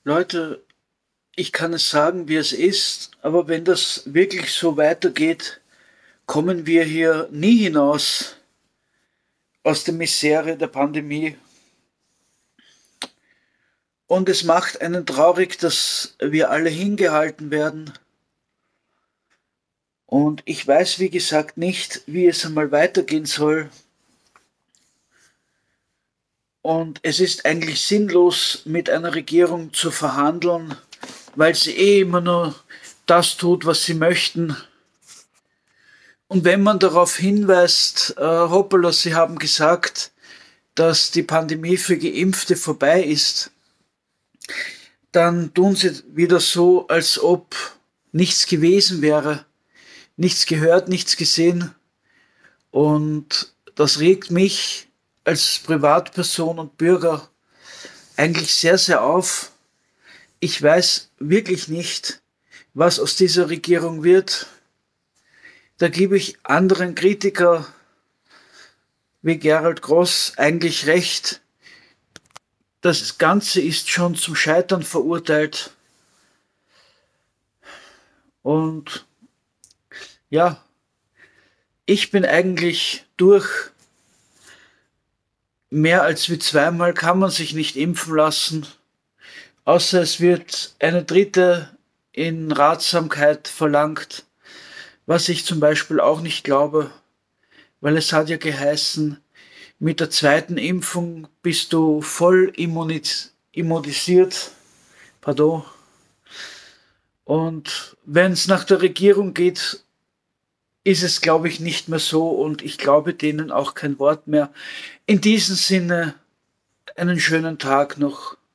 Leute, ich kann es sagen, wie es ist, aber wenn das wirklich so weitergeht, kommen wir hier nie hinaus aus der Misere der Pandemie. Und es macht einen traurig, dass wir alle hingehalten werden. Und ich weiß, wie gesagt, nicht, wie es einmal weitergehen soll. Und es ist eigentlich sinnlos, mit einer Regierung zu verhandeln, weil sie immer nur das tut, was sie möchten. Und wenn man darauf hinweist, hoppala, sie haben gesagt, dass die Pandemie für Geimpfte vorbei ist, dann tun sie wieder so, als ob nichts gewesen wäre, nichts gehört, nichts gesehen. Und das regt mich als Privatperson und Bürger eigentlich sehr, sehr auf. Ich weiß wirklich nicht, was aus dieser Regierung wird. Da gebe ich anderen Kritiker wie Gerald Gross eigentlich recht. Das Ganze ist schon zum Scheitern verurteilt. Und ja, ich bin eigentlich durch. Mehr als wie zweimal kann man sich nicht impfen lassen, außer es wird eine dritte in Ratsamkeit verlangt, was ich zum Beispiel auch nicht glaube, weil es hat ja geheißen, mit der zweiten Impfung bist du voll immunisiert. Pardon. Und wenn es nach der Regierung geht, ist es, glaube ich, nicht mehr so und ich glaube denen auch kein Wort mehr. In diesem Sinne, einen schönen Tag noch.